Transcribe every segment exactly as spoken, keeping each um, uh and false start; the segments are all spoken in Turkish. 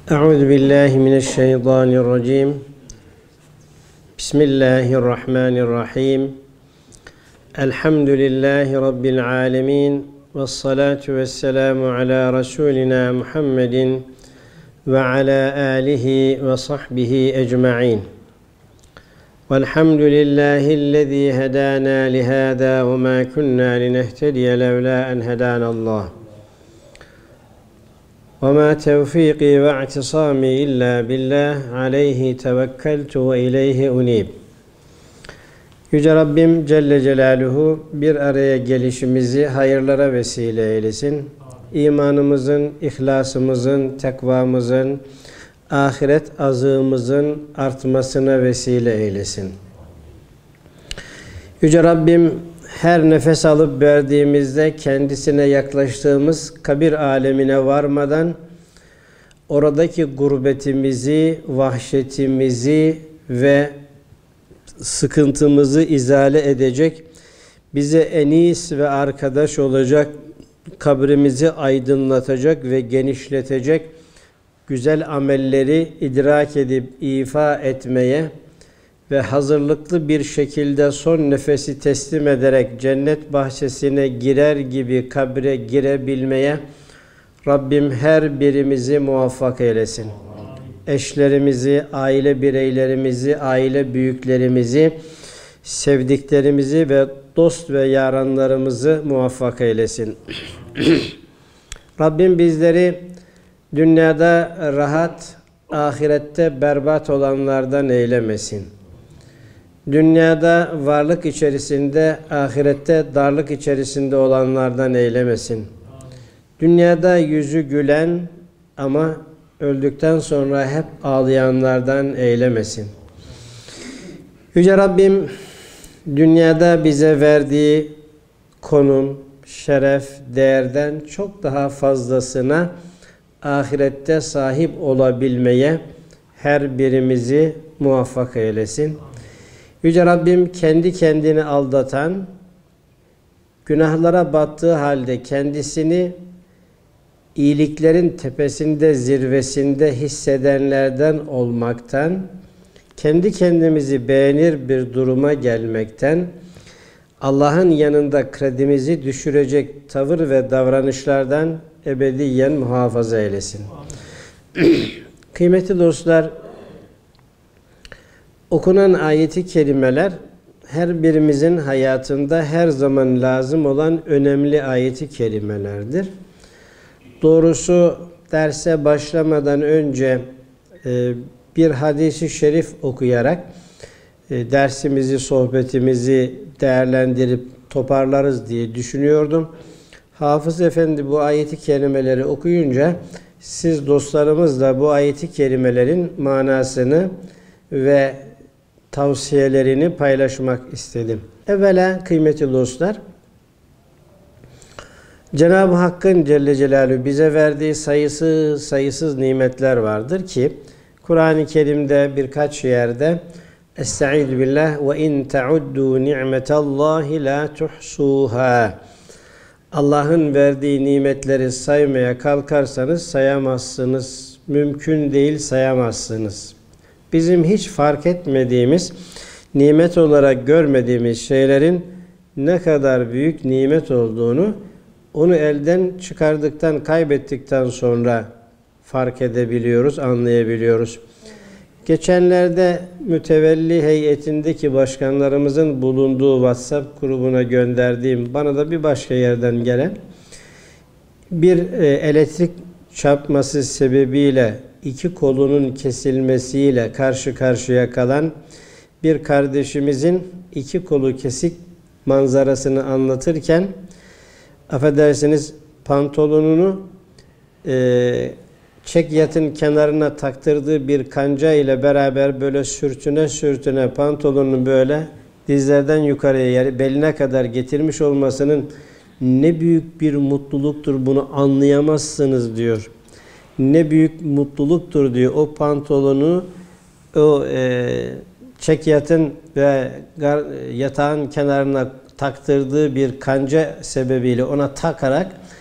Euzu billahi mineşşeytanirracim. Bismillahirrahmanirrahim. Elhamdülillahi rabbil alamin. Ves salatu vesselamu ala rasulina Muhammedin ve ala alihi ve sahbihi ecmaîn. Velhamdülillahi'llezî hedâna lihâzâ ve mâ kunnâ linehtediye levlâ en hedânallâh. وَمَا تَوْفِيقِي وَاعْتِصَامِي إِلَّا بِاللّٰهِ عَلَيْهِ تَوَكَّلْتُ وَإِلَيْهِ أُنِيبُ. Yüce Rabbim Celle Celaluhu bir araya gelişimizi hayırlara vesile eylesin. İmanımızın, ihlasımızın, tekvamızın, ahiret azığımızın artmasına vesile eylesin. Yüce Rabbim her nefes alıp verdiğimizde kendisine yaklaştığımız kabir alemine varmadan oradaki gurbetimizi, vahşetimizi ve sıkıntımızı izale edecek, bize enis ve arkadaş olacak, kabrimizi aydınlatacak ve genişletecek güzel amelleri idrak edip ifa etmeye ve hazırlıklı bir şekilde son nefesi teslim ederek cennet bahçesine girer gibi kabre girebilmeye Rabbim her birimizi muvaffak eylesin. Eşlerimizi, aile bireylerimizi, aile büyüklerimizi, sevdiklerimizi ve dost ve yaranlarımızı muvaffak eylesin. Rabbim bizleri dünyada rahat, ahirette berbat olanlardan eylemesin. Dünyada varlık içerisinde, ahirette darlık içerisinde olanlardan eylemesin. Dünyada yüzü gülen ama öldükten sonra hep ağlayanlardan eylemesin. Yüce Rabbim dünyada bize verdiği konum, şeref, değerden çok daha fazlasına ahirette sahip olabilmeye her birimizi muvaffak eylesin. Yüce Rabbim kendi kendini aldatan, günahlara battığı halde kendisini iyiliklerin tepesinde, zirvesinde hissedenlerden olmaktan, kendi kendimizi beğenir bir duruma gelmekten, Allah'ın yanında kredimizi düşürecek tavır ve davranışlardan ebediyen muhafaza eylesin. Kıymetli dostlar, okunan ayeti kerimeler her birimizin hayatında her zaman lazım olan önemli ayeti kerimelerdir. Doğrusu derse başlamadan önce e, bir hadisi şerif okuyarak e, dersimizi, sohbetimizi değerlendirip toparlarız diye düşünüyordum. Hafız Efendi bu ayeti kerimeleri okuyunca siz dostlarımızla bu ayeti kerimelerin manasını ve tavsiyelerini paylaşmak istedim. Evvela kıymetli dostlar, Cenab-ı Hakk'ın Celle Celaluhu bize verdiği sayısız sayısız nimetler vardır ki Kur'an-ı Kerim'de birkaç yerde Estaizu billah ve in ta'uddu ni'metallahi la tuhsuha. Allah'ın verdiği nimetleri saymaya kalkarsanız sayamazsınız. Mümkün değil, sayamazsınız. Bizim hiç fark etmediğimiz, nimet olarak görmediğimiz şeylerin ne kadar büyük nimet olduğunu onu elden çıkardıktan, kaybettikten sonra fark edebiliyoruz, anlayabiliyoruz. Geçenlerde mütevelli heyetindeki başkanlarımızın bulunduğu WhatsApp grubuna gönderdiğim, bana da bir başka yerden gelen bir elektrik çarpması sebebiyle iki kolunun kesilmesiyle karşı karşıya kalan bir kardeşimizin iki kolu kesik manzarasını anlatırken, affedersiniz, pantolonunu e, çekyatın kenarına taktırdığı bir kanca ile beraber böyle sürtüne sürtüne pantolonunu böyle dizlerden yukarıya, yani beline kadar getirmiş olmasının ne büyük bir mutluluktur, bunu anlayamazsınız diyor. Ne büyük mutluluktur diyor. O pantolonu o e, çekyatın ve gar, yatağın kenarına taktırdığı bir kanca sebebiyle ona takarak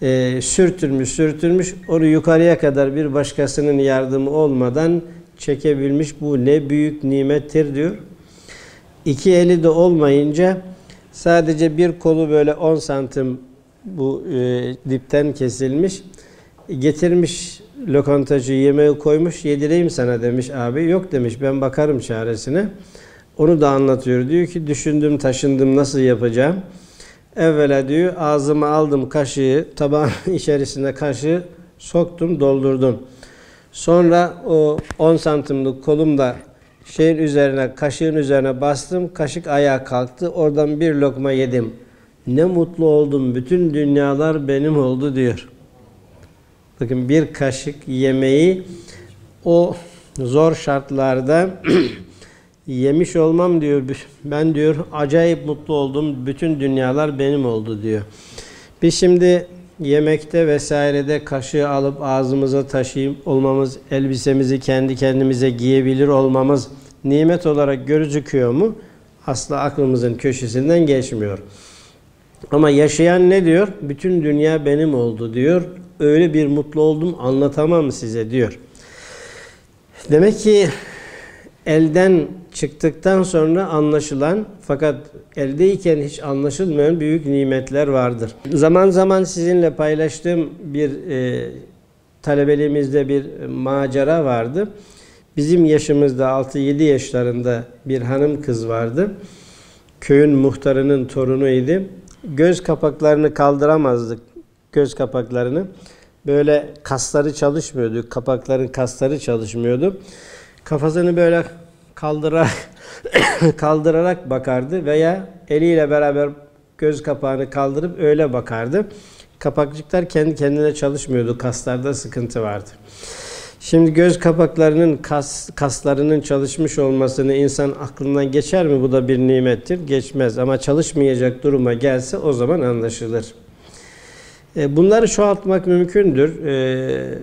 e, sürtülmüş sürtülmüş onu yukarıya kadar bir başkasının yardımı olmadan çekebilmiş. Bu ne büyük nimettir diyor. İki eli de olmayınca sadece bir kolu böyle on santim bu e, dipten kesilmiş. Getirmiş lokantacı, yemeği koymuş, yedireyim sana demiş abi. Yok demiş, ben bakarım çaresine. Onu da anlatıyor. Diyor ki düşündüm taşındım nasıl yapacağım. Evvela diyor ağzıma aldım kaşığı, tabağın içerisine kaşığı soktum, doldurdum. Sonra o on santimlik kolumda şeyin üzerine, kaşığın üzerine bastım. Kaşık ayağa kalktı. Oradan bir lokma yedim. Ne mutlu oldum. Bütün dünyalar benim oldu diyor. Bakın bir kaşık yemeği o zor şartlarda yemiş olmam diyor. Ben diyor acayip mutlu oldum. Bütün dünyalar benim oldu diyor. Biz şimdi yemekte vesairede kaşığı alıp ağzımıza taşıyıp olmamız, elbisemizi kendi kendimize giyebilir olmamız nimet olarak gözüküyor mu? Asla aklımızın köşesinden geçmiyor. Ama yaşayan ne diyor? Bütün dünya benim oldu diyor. Öyle bir mutlu oldum anlatamam size diyor. Demek ki elden çıktıktan sonra anlaşılan fakat eldeyken hiç anlaşılmayan büyük nimetler vardır. Zaman zaman sizinle paylaştığım bir e, talebeliğimizde bir macera vardı. Bizim yaşımızda altı yedi yaşlarında bir hanım kız vardı. Köyün muhtarının torunuydu. Göz kapaklarını kaldıramazdık. Göz kapaklarını. Böyle kasları çalışmıyordu. Kapakların kasları çalışmıyordu. Kafasını böyle kaldırarak kaldırarak bakardı veya eliyle beraber göz kapağını kaldırıp öyle bakardı. Kapakçıklar kendi kendine çalışmıyordu. Kaslarda sıkıntı vardı. Şimdi göz kapaklarının kas, kaslarının çalışmış olmasını insan aklından geçer mi? Bu da bir nimettir. Geçmez. Ama çalışmayacak duruma gelse o zaman anlaşılır. E, bunları çoğaltmak mümkündür. E,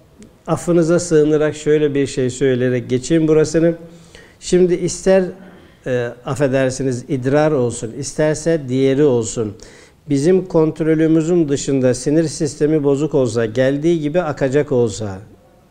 affınıza sığınarak şöyle bir şey söyleyerek geçeyim burasını. Şimdi ister e, affedersiniz idrar olsun, isterse diğeri olsun. Bizim kontrolümüzün dışında sinir sistemi bozuk olsa, geldiği gibi akacak olsa,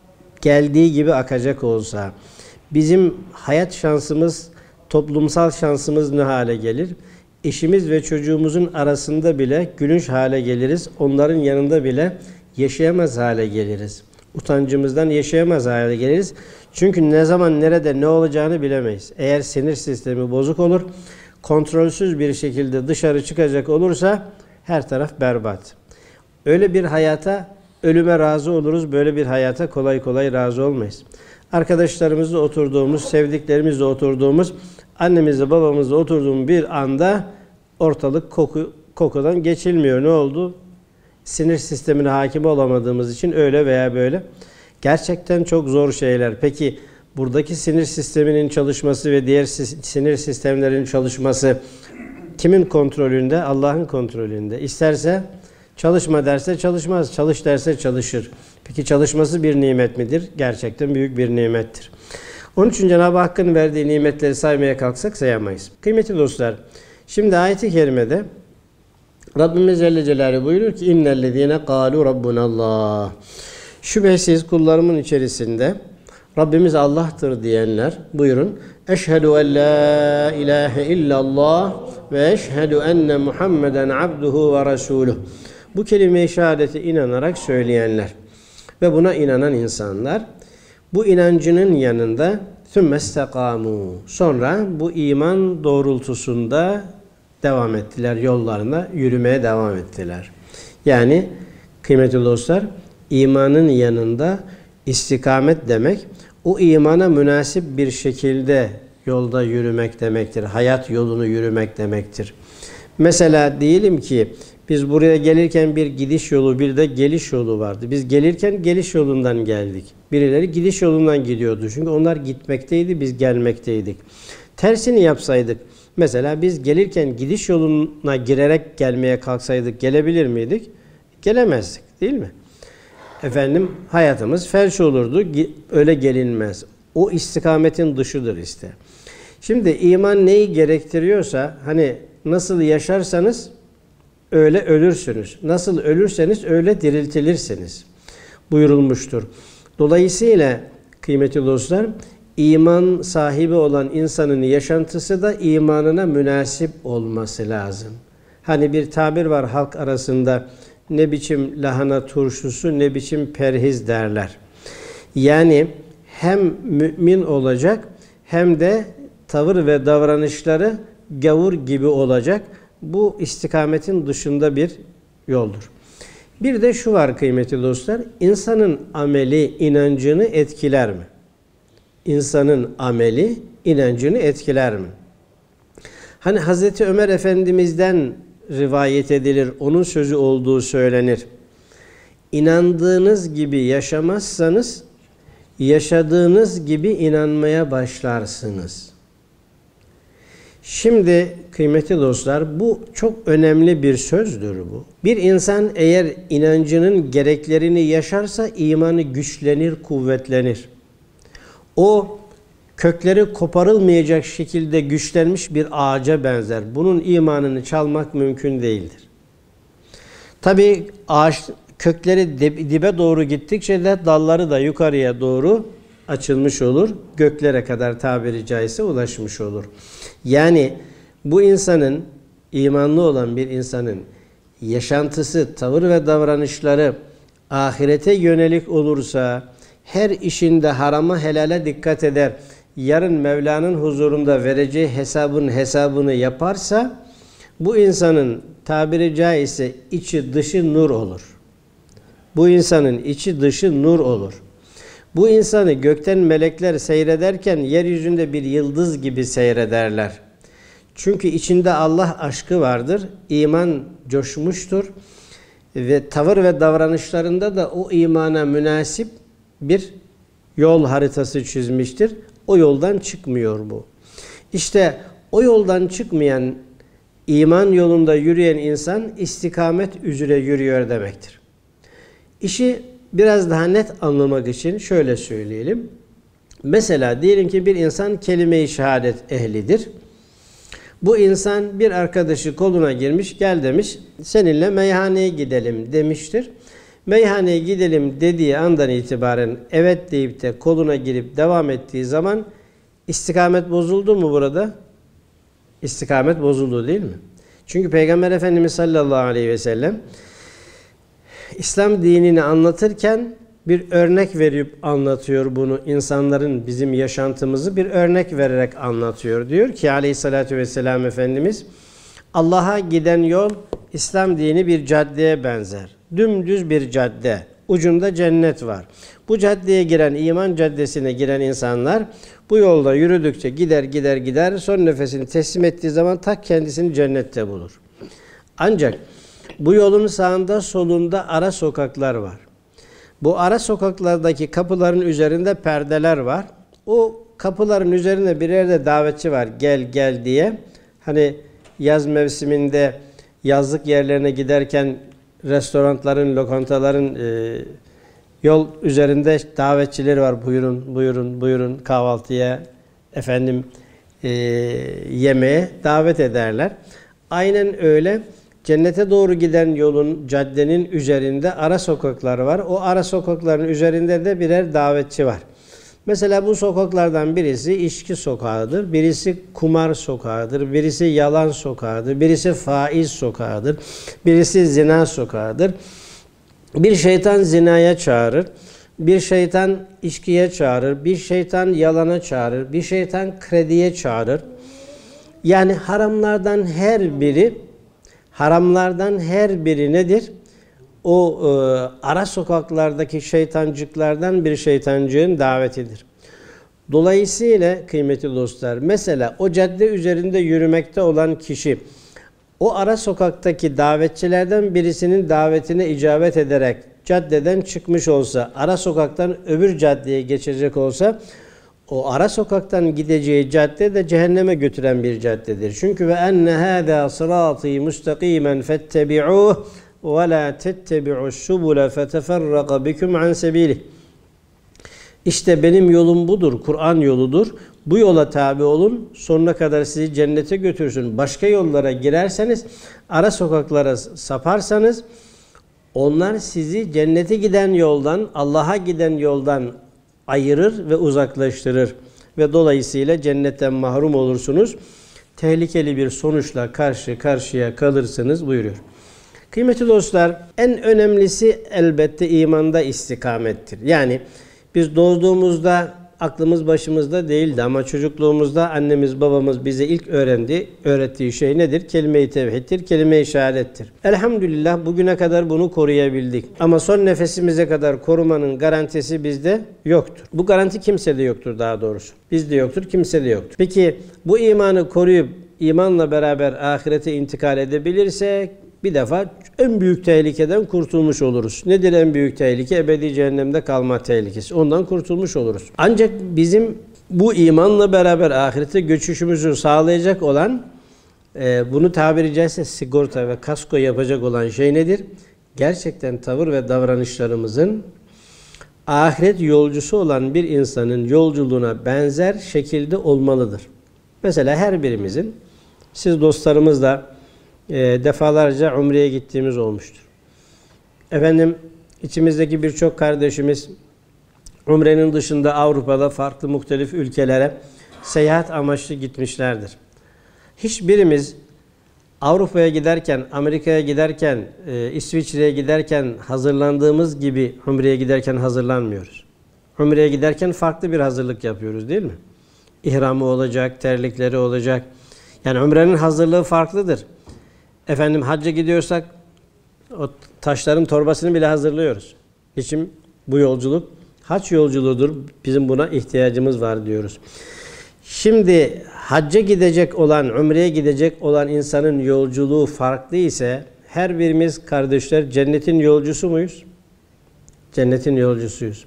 geldiği gibi akacak olsa, bizim hayat şansımız, toplumsal şansımız ne hale gelir? Eşimiz ve çocuğumuzun arasında bile gülünç hale geliriz. Onların yanında bile yaşayamaz hale geliriz. Utancımızdan yaşayamaz hale geliriz. Çünkü ne zaman, nerede, ne olacağını bilemeyiz. Eğer sinir sistemi bozuk olur, kontrolsüz bir şekilde dışarı çıkacak olursa her taraf berbat. Öyle bir hayata ölüme razı oluruz, böyle bir hayata kolay kolay razı olmayız. Arkadaşlarımızla oturduğumuz, sevdiklerimizle oturduğumuz, annemizle babamızla oturduğumuz bir anda ortalık koku, kokudan geçilmiyor. Ne oldu? Sinir sistemine hakim olamadığımız için öyle veya böyle. Gerçekten çok zor şeyler. Peki buradaki sinir sisteminin çalışması ve diğer sinir sistemlerinin çalışması kimin kontrolünde? Allah'ın kontrolünde. İsterse çalışma derse çalışmaz, çalış derse çalışır. Peki çalışması bir nimet midir? Gerçekten büyük bir nimettir. Onun için Cenab-ı Hakk'ın verdiği nimetleri saymaya kalksak sayamayız. Kıymetli dostlar, şimdi ayet-i kerimede Rabbimiz Celle Celaluhu buyuruyor ki innellezine kâlu rabbunallah. Şüphesiz kullarımın içerisinde Rabbimiz Allah'tır diyenler buyurun. Eşhedü en la ilahe illallah ve eşhedü enne Muhammeden abduhu ve resuluh. Bu kelime-i şehadete inanarak söyleyenler ve buna inanan insanlar bu inancının yanında sümmestekâmû. Sonra bu iman doğrultusunda devam ettiler, yollarına yürümeye devam ettiler. Yani kıymetli dostlar, imanın yanında istikamet demek, o imana münasip bir şekilde yolda yürümek demektir. Hayat yolunu yürümek demektir. Mesela diyelim ki biz buraya gelirken bir gidiş yolu, bir de geliş yolu vardı. Biz gelirken geliş yolundan geldik. Birileri gidiş yolundan gidiyordu. Çünkü onlar gitmekteydi, biz gelmekteydik. Tersini yapsaydık, mesela biz gelirken gidiş yoluna girerek gelmeye kalksaydık gelebilir miydik? Gelemezdik, değil mi? Efendim hayatımız felç olurdu. Öyle gelinmez. O istikametin dışıdır işte. Şimdi iman neyi gerektiriyorsa, hani nasıl yaşarsanız öyle ölürsünüz. Nasıl ölürseniz öyle diriltilirsiniz buyurulmuştur. Dolayısıyla kıymetli dostlar, iman sahibi olan insanın yaşantısı da imanına münasip olması lazım. Hani bir tabir var halk arasında, ne biçim lahana turşusu, ne biçim perhiz derler. Yani hem mümin olacak hem de tavır ve davranışları gavur gibi olacak. Bu istikametin dışında bir yoldur. Bir de şu var kıymetli dostlar, insanın ameli inancını etkiler mi? İnsanın ameli inancını etkiler mi? Hani Hazreti Ömer Efendimiz'den rivayet edilir, onun sözü olduğu söylenir. İnandığınız gibi yaşamazsanız, yaşadığınız gibi inanmaya başlarsınız. Şimdi kıymetli dostlar, bu çok önemli bir sözdür bu. Bir insan eğer inancının gereklerini yaşarsa imanı güçlenir, kuvvetlenir. O kökleri koparılmayacak şekilde güçlenmiş bir ağaca benzer. Bunun imanını çalmak mümkün değildir. Tabii ağaç kökleri dibe doğru gittikçe de dalları da yukarıya doğru açılmış olur. Göklere kadar tabiri caizse ulaşmış olur. Yani bu insanın, imanlı olan bir insanın yaşantısı, tavır ve davranışları ahirete yönelik olursa, her işinde harama helale dikkat eder, yarın Mevla'nın huzurunda vereceği hesabın hesabını yaparsa, bu insanın tabiri caizse içi dışı nur olur. Bu insanın içi dışı nur olur. Bu insanı gökten melekler seyrederken yeryüzünde bir yıldız gibi seyrederler. Çünkü içinde Allah aşkı vardır, iman coşmuştur ve tavır ve davranışlarında da o imana münasip bir yol haritası çizmiştir. O yoldan çıkmıyor bu. İşte o yoldan çıkmayan, iman yolunda yürüyen insan istikamet üzere yürüyor demektir. İşi biraz daha net anlamak için şöyle söyleyelim. Mesela diyelim ki bir insan kelime-i şehadet ehlidir. Bu insan bir arkadaşı koluna girmiş, gel demiş, seninle meyhaneye gidelim demiştir. Meyhaneye gidelim dediği andan itibaren evet deyip de koluna girip devam ettiği zaman istikamet bozuldu mu burada? İstikamet bozuldu değil mi? Çünkü Peygamber Efendimiz sallallahu aleyhi ve sellem İslam dinini anlatırken bir örnek verip anlatıyor bunu. İnsanların bizim yaşantımızı bir örnek vererek anlatıyor. Diyor ki aleyhissalatü vesselam Efendimiz, Allah'a giden yol İslam dini bir caddeye benzer. Dümdüz bir cadde. Ucunda cennet var. Bu caddeye giren, iman caddesine giren insanlar bu yolda yürüdükçe gider gider gider, son nefesini teslim ettiği zaman tak kendisini cennette bulur. Ancak bu yolun sağında solunda ara sokaklar var. Bu ara sokaklardaki kapıların üzerinde perdeler var. O kapıların üzerinde bir yerde davetçi var. Gel gel diye. Hani yaz mevsiminde yazlık yerlerine giderken restoranların, lokantaların e, yol üzerinde davetçileri var. Buyurun, buyurun, buyurun kahvaltıya, efendim e, yemeğe davet ederler. Aynen öyle. Cennete doğru giden yolun, caddenin üzerinde ara sokaklar var. O ara sokakların üzerinde de birer davetçi var. Mesela bu sokaklardan birisi içki sokağıdır, birisi kumar sokağıdır, birisi yalan sokağıdır, birisi faiz sokağıdır, birisi zina sokağıdır. Bir şeytan zinaya çağırır, bir şeytan içkiye çağırır, bir şeytan yalana çağırır, bir şeytan krediye çağırır. Yani haramlardan her biri, haramlardan her biri nedir? O e, ara sokaklardaki şeytancıklardan bir şeytancığın davetidir. Dolayısıyla kıymetli dostlar, mesela o cadde üzerinde yürümekte olan kişi, o ara sokaktaki davetçilerden birisinin davetine icabet ederek caddeden çıkmış olsa, ara sokaktan öbür caddeye geçecek olsa, o ara sokaktan gideceği cadde de cehenneme götüren bir caddedir. Çünkü ve enne hâzâ sırâtî mustakimen fettebi'ûh ve lâ tettebi'us subule feteferraka bikum an sebîlih. İşte benim yolum budur, Kur'an yoludur. Bu yola tabi olun, sonuna kadar sizi cennete götürsün. Başka yollara girerseniz, ara sokaklara saparsanız, onlar sizi cennete giden yoldan, Allah'a giden yoldan ayırır ve uzaklaştırır. Ve dolayısıyla cennetten mahrum olursunuz. Tehlikeli bir sonuçla karşı karşıya kalırsınız buyuruyor. Kıymetli dostlar, en önemlisi elbette imanda istikamettir. Yani biz doğduğumuzda aklımız başımızda değildi ama çocukluğumuzda annemiz babamız bize ilk öğrendi, öğrettiği şey nedir? Kelime-i tevhiddir, kelime-i şehadettir. Elhamdülillah bugüne kadar bunu koruyabildik. Ama son nefesimize kadar korumanın garantisi bizde yoktur. Bu garanti kimsede yoktur daha doğrusu. Bizde yoktur, kimsede yoktur. Peki bu imanı koruyup imanla beraber ahirete intikal edebilirsek bir defa en büyük tehlikeden kurtulmuş oluruz. Nedir en büyük tehlike? Ebedi cehennemde kalma tehlikesi. Ondan kurtulmuş oluruz. Ancak bizim bu imanla beraber ahirete göçüşümüzü sağlayacak olan, e, bunu tabiri caizse sigorta ve kasko yapacak olan şey nedir? Gerçekten tavır ve davranışlarımızın ahiret yolcusu olan bir insanın yolculuğuna benzer şekilde olmalıdır. Mesela her birimizin, siz dostlarımızla E, defalarca umreye gittiğimiz olmuştur. Efendim, içimizdeki birçok kardeşimiz umrenin dışında Avrupa'da farklı muhtelif ülkelere seyahat amaçlı gitmişlerdir. Hiçbirimiz Avrupa'ya giderken, Amerika'ya giderken, e, İsviçre'ye giderken hazırlandığımız gibi umreye giderken hazırlanmıyoruz. Umreye giderken farklı bir hazırlık yapıyoruz değil mi? İhramı olacak, terlikleri olacak. Yani umrenin hazırlığı farklıdır. Efendim hacca gidiyorsak o taşların torbasını bile hazırlıyoruz. Niçin? Bu yolculuk hac yolculuğudur. Bizim buna ihtiyacımız var diyoruz. Şimdi hacca gidecek olan, umreye gidecek olan insanın yolculuğu farklı ise her birimiz kardeşler cennetin yolcusu muyuz? Cennetin yolcusuyuz.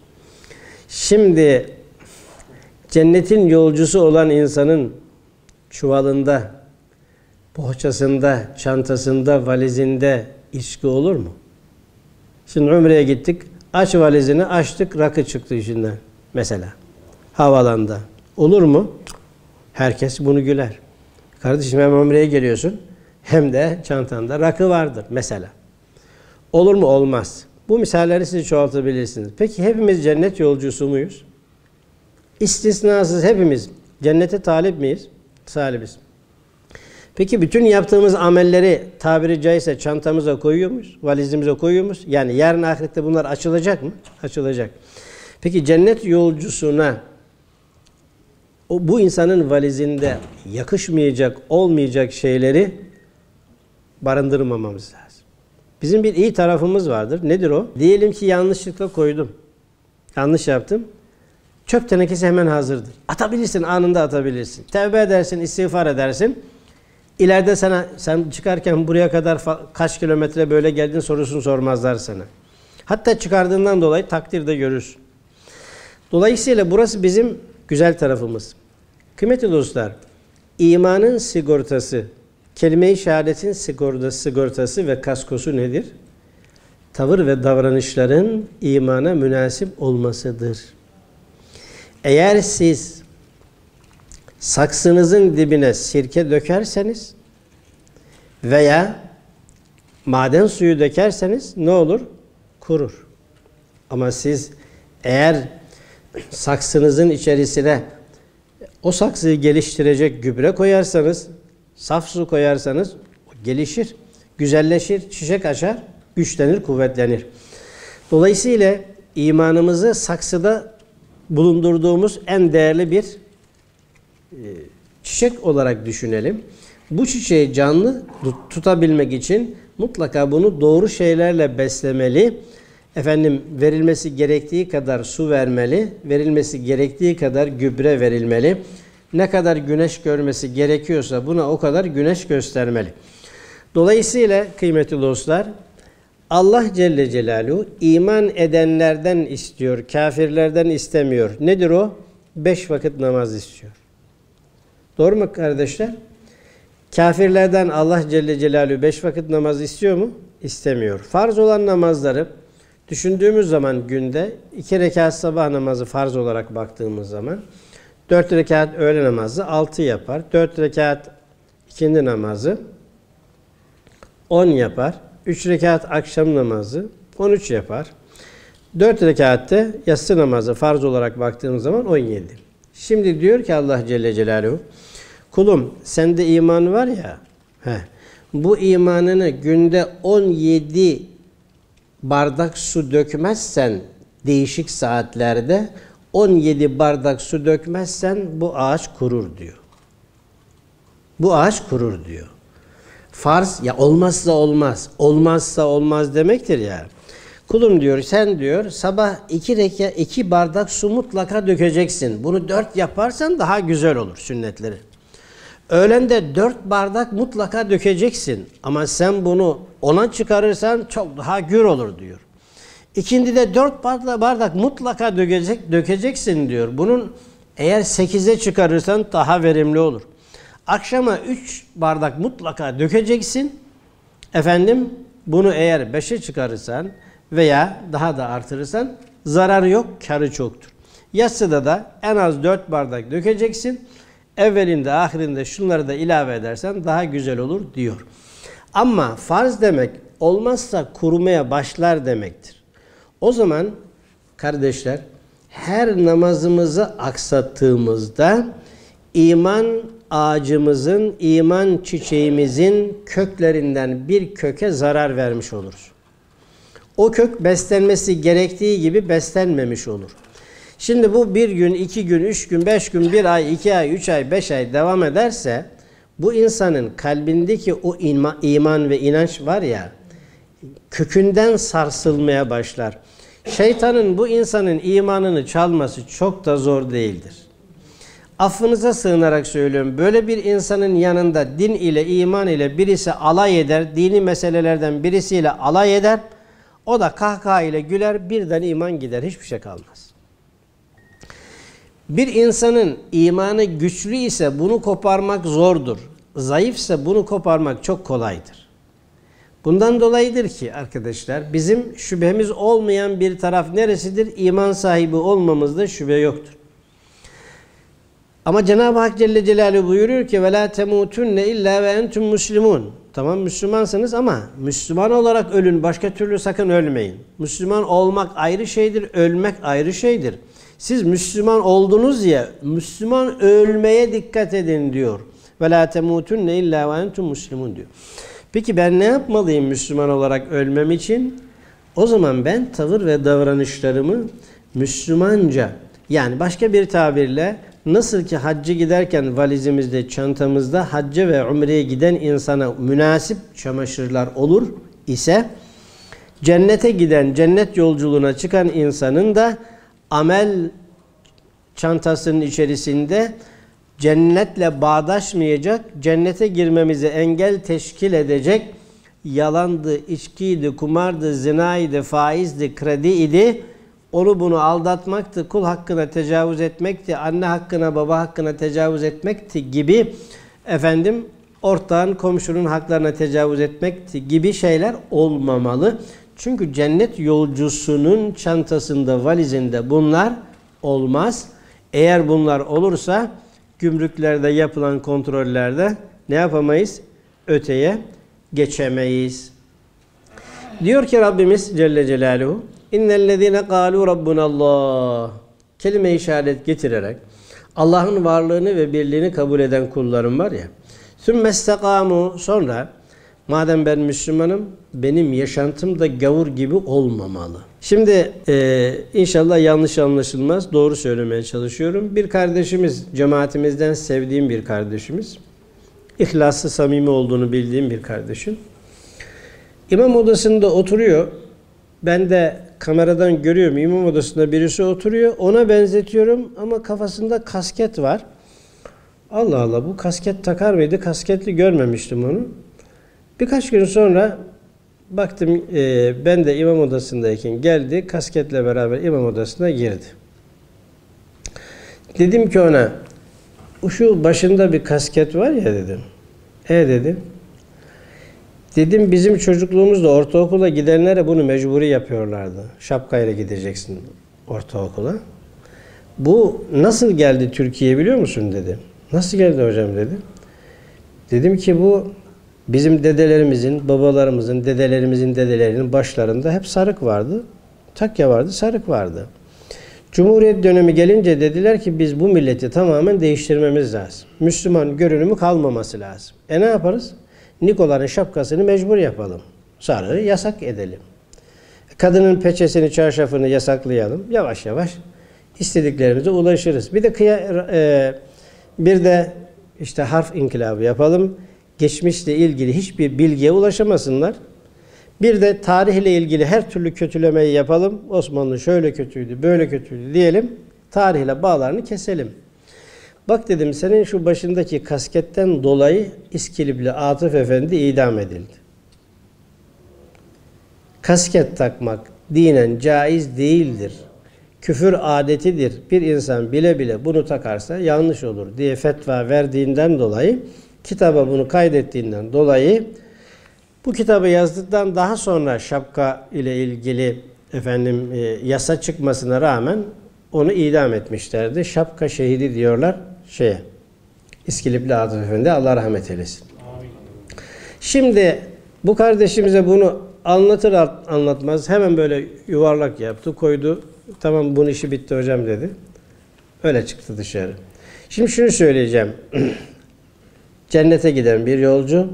Şimdi cennetin yolcusu olan insanın çuvalında, bohçasında, çantasında, valizinde içki olur mu? Şimdi umreye gittik, aç valizini açtık, rakı çıktı içinden mesela. Havalanda. Olur mu? Herkes bunu güler. Kardeşim hem umreye geliyorsun hem de çantanda rakı vardır mesela. Olur mu? Olmaz. Bu misalleri siz çoğaltabilirsiniz. Peki hepimiz cennet yolcusu muyuz? İstisnasız hepimiz cennete talip miyiz? Talibiz. Peki bütün yaptığımız amelleri tabiri caizse çantamıza koyuyor muyuz? Valizimize koyuyor muyuz? Yani yarın ahirette bunlar açılacak mı? Açılacak. Peki cennet yolcusuna o, bu insanın valizinde yakışmayacak, olmayacak şeyleri barındırmamamız lazım. Bizim bir iyi tarafımız vardır. Nedir o? Diyelim ki yanlışlıkla koydum. Yanlış yaptım. Çöp tenekesi hemen hazırdır. Atabilirsin, anında atabilirsin. Tevbe edersin, istiğfar edersin. İleride sana, sen çıkarken buraya kadar kaç kilometre böyle geldin sorusunu sormazlar sana. Hatta çıkardığından dolayı takdirde görürsün. Dolayısıyla burası bizim güzel tarafımız. Kıymetli dostlar, imanın sigortası, kelime-i şehadetin sigortası, sigortası ve kaskosu nedir? Tavır ve davranışların imana münasip olmasıdır. Eğer siz saksınızın dibine sirke dökerseniz veya maden suyu dökerseniz ne olur? Kurur. Ama siz eğer saksınızın içerisine o saksıyı geliştirecek gübre koyarsanız, saf su koyarsanız gelişir, güzelleşir, çiçek açar, güçlenir, kuvvetlenir. Dolayısıyla imanımızı saksıda bulundurduğumuz en değerli bir çiçek olarak düşünelim. Bu çiçeği canlı tutabilmek için mutlaka bunu doğru şeylerle beslemeli. Efendim verilmesi gerektiği kadar su vermeli, verilmesi gerektiği kadar gübre verilmeli. Ne kadar güneş görmesi gerekiyorsa buna o kadar güneş göstermeli. Dolayısıyla kıymetli dostlar, Allah Celle Celaluhu iman edenlerden istiyor, kafirlerden istemiyor. Nedir o? Beş vakit namaz istiyor. Doğru mu kardeşler? Kafirlerden Allah Celle Celaluhu beş vakit namaz istiyor mu? İstemiyor. Farz olan namazları düşündüğümüz zaman günde iki rekat sabah namazı farz olarak baktığımız zaman, dört rekat öğle namazı altı yapar. dört rekat ikindi namazı on yapar. üç rekat akşam namazı on üç yapar. dört rekatte yatsı namazı farz olarak baktığımız zaman on yedi. Şimdi diyor ki Allah Celle Celaluhu, kulum sende iman var ya, heh, bu imanını günde on yedi bardak su dökmezsen değişik saatlerde on yedi bardak su dökmezsen bu ağaç kurur diyor. Bu ağaç kurur diyor. Farz ya olmazsa olmaz. Olmazsa olmaz demektir ya. Kulum diyor sen diyor sabah iki reka iki bardak su mutlaka dökeceksin. Bunu dört yaparsan daha güzel olur sünnetleri. Öğlende dört bardak mutlaka dökeceksin. Ama sen bunu ona çıkarırsan çok daha gür olur diyor. İkindi de dört bardak mutlaka dökecek, dökeceksin diyor. Bunun eğer sekize çıkarırsan daha verimli olur. Akşama üç bardak mutlaka dökeceksin. Efendim bunu eğer beşe çıkarırsan veya daha da artırırsan zararı yok, karı çoktur. Yatsıda da en az dört bardak dökeceksin. Evvelinde, ahirinde şunları da ilave edersen daha güzel olur diyor. Ama farz demek olmazsa kurumaya başlar demektir. O zaman kardeşler her namazımızı aksattığımızda iman ağacımızın, iman çiçeğimizin köklerinden bir köke zarar vermiş oluruz. O kök beslenmesi gerektiği gibi beslenmemiş olur. Şimdi bu bir gün, iki gün, üç gün, beş gün, bir ay, iki ay, üç ay, beş ay devam ederse bu insanın kalbindeki o iman, iman ve inanç var ya kökünden sarsılmaya başlar. Şeytanın bu insanın imanını çalması çok da zor değildir. Affınıza sığınarak söylüyorum. Böyle bir insanın yanında din ile, iman ile birisi alay eder, dini meselelerden birisiyle alay eder. O da kahkaha ile güler, birden iman gider, hiçbir şey kalmaz. Bir insanın imanı güçlü ise bunu koparmak zordur. Zayıfsa bunu koparmak çok kolaydır. Bundan dolayıdır ki arkadaşlar bizim şüphemiz olmayan bir taraf neresidir? İman sahibi olmamızda şüphe yoktur. Ama Cenab-ı Hak Celle Celaluhu buyuruyor ki وَلَا تَمُوتُنَّ اِلَّا وَاَنْتُمْ مُسْلِمُونَ. Tamam Müslümansınız ama Müslüman olarak ölün, başka türlü sakın ölmeyin. Müslüman olmak ayrı şeydir, ölmek ayrı şeydir. Siz Müslüman oldunuz ya, Müslüman ölmeye dikkat edin diyor. وَلَا تَمُوتُنَّ اِلَّا وَاَنْتُمْ مُسْلِمُونَ diyor. Peki ben ne yapmalıyım Müslüman olarak ölmem için? O zaman ben tavır ve davranışlarımı Müslümanca, yani başka bir tabirle nasıl ki hacca giderken valizimizde, çantamızda hacca ve umreye giden insana münasip çamaşırlar olur ise cennete giden, cennet yolculuğuna çıkan insanın da amel çantasının içerisinde cennetle bağdaşmayacak, cennete girmemize engel teşkil edecek yalandı, içkiydi, kumardı, zinaydı, faizdi, krediydi. Onu bunu aldatmaktı, kul hakkına tecavüz etmekti, anne hakkına, baba hakkına tecavüz etmekti gibi efendim ortağın, komşunun haklarına tecavüz etmekti gibi şeyler olmamalı. Çünkü cennet yolcusunun çantasında, valizinde bunlar olmaz. Eğer bunlar olursa gümrüklerde yapılan kontrollerde ne yapamayız? Öteye geçemeyiz. Diyor ki Rabbimiz Celle Celaluhu İnnellezîne kâlû rabbunallah kelime-i şehadet getirerek Allah'ın varlığını ve birliğini kabul eden kullarım var ya sümmestekâmû sonra madem ben Müslümanım benim yaşantım da gavur gibi olmamalı. Şimdi e, inşallah yanlış anlaşılmaz, doğru söylemeye çalışıyorum. Bir kardeşimiz, cemaatimizden sevdiğim bir kardeşimiz, ihlaslı, samimi olduğunu bildiğim bir kardeşim. İmam odasında oturuyor. Ben de kameradan görüyorum, imam odasında birisi oturuyor. Ona benzetiyorum ama kafasında kasket var. Allah Allah, bu kasket takar mıydı? Kasketli görmemiştim onu. Birkaç gün sonra baktım e, ben de imam odasındayken geldi. Kasketle beraber imam odasına girdi. Dedim ki ona, şu başında bir kasket var ya dedim. E dedim. Dedim bizim çocukluğumuzda ortaokula gidenlere bunu mecburi yapıyorlardı. Şapkayla gideceksin ortaokula. Bu nasıl geldi Türkiye'ye biliyor musun dedi. Nasıl geldi hocam dedi. Dedim ki bu bizim dedelerimizin, babalarımızın, dedelerimizin dedelerinin başlarında hep sarık vardı. Takya vardı, sarık vardı. Cumhuriyet dönemi gelince dediler ki biz bu milleti tamamen değiştirmemiz lazım. Müslüman görünümü kalmaması lazım. E ne yaparız? Nikoların şapkasını mecbur yapalım. Sarığı yasak edelim. Kadının peçesini, çarşafını yasaklayalım. Yavaş yavaş istediklerimize ulaşırız. Bir de kıya, e, bir de işte harf inkılabı yapalım. Geçmişle ilgili hiçbir bilgiye ulaşamasınlar. Bir de tarihle ilgili her türlü kötülemeyi yapalım. Osmanlı şöyle kötüydü, böyle kötüydü diyelim. Tarihle bağlarını keselim. Bak dedim senin şu başındaki kasketten dolayı İskilipli Atıf Efendi idam edildi. Kasket takmak dinen caiz değildir. Küfür adetidir. Bir insan bile bile bunu takarsa yanlış olur diye fetva verdiğinden dolayı, kitaba bunu kaydettiğinden dolayı, bu kitabı yazdıktan daha sonra şapka ile ilgili efendim e, yasa çıkmasına rağmen onu idam etmişlerdi. Şapka şehidi diyorlar şeye. İskilipli Atıf Efendi Allah rahmet eylesin. Amin. Şimdi bu kardeşimize bunu anlatır anlatmaz hemen böyle yuvarlak yaptı, koydu. Tamam bunun işi bitti hocam dedi. Öyle çıktı dışarı. Şimdi şunu söyleyeceğim. Cennete giden bir yolcu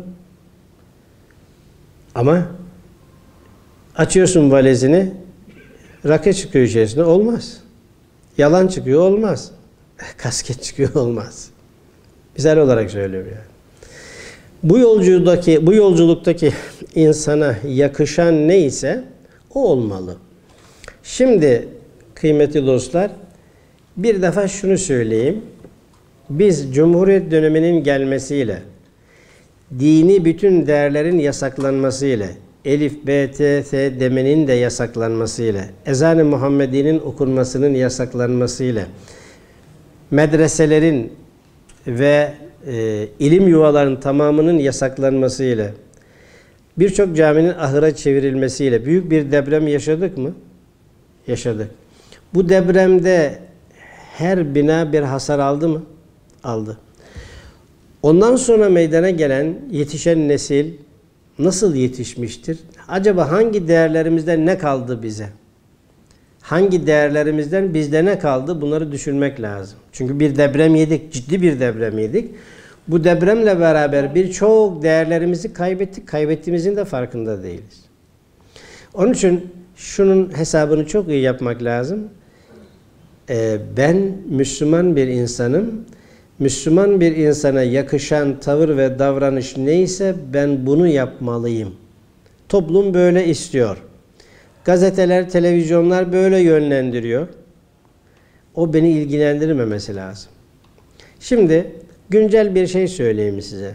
ama açıyorsun valizini, rakı çıkıyor içerisinde, olmaz. Yalan çıkıyor, olmaz. Kasket çıkıyor, olmaz. Misal olarak söylüyorum yani. Bu yolculuktaki, bu yolculuktaki insana yakışan neyse o olmalı. Şimdi kıymetli dostlar, bir defa şunu söyleyeyim. Biz Cumhuriyet döneminin gelmesiyle, dini bütün değerlerin yasaklanmasıyla, Elif, B, T, T demenin de yasaklanmasıyla, ezan-ı Muhammedi'nin okunmasının yasaklanmasıyla, medreselerin ve e, ilim yuvalarının tamamının yasaklanmasıyla, birçok caminin ahıra çevrilmesiyle büyük bir deprem yaşadık mı? Yaşadık. Bu depremde her bina bir hasar aldı mı? Aldı. Ondan sonra meydana gelen yetişen nesil nasıl yetişmiştir? Acaba hangi değerlerimizden ne kaldı bize? Hangi değerlerimizden bizde ne kaldı? Bunları düşünmek lazım. Çünkü bir deprem yedik, ciddi bir deprem yedik. Bu depremle beraber birçok değerlerimizi kaybettik. Kaybettiğimizin de farkında değiliz. Onun için şunun hesabını çok iyi yapmak lazım. Ee, ben Müslüman bir insanım. Müslüman bir insana yakışan tavır ve davranış neyse ben bunu yapmalıyım. Toplum böyle istiyor. Gazeteler, televizyonlar böyle yönlendiriyor. O beni ilgilendirmemesi lazım. Şimdi güncel bir şey söyleyeyim size.